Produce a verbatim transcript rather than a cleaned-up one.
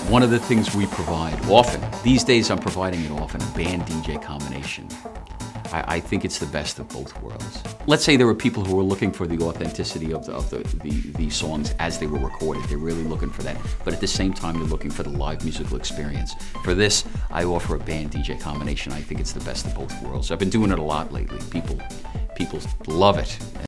One of the things we provide often, these days I'm providing it often, a band D J combination. I, I think it's the best of both worlds. Let's say there were people who were looking for the authenticity of, the, of the, the, the songs as they were recorded. They're really looking for that. But at the same time, they're looking for the live musical experience. For this, I offer a band D J combination. I think it's the best of both worlds. I've been doing it a lot lately. People, people love it.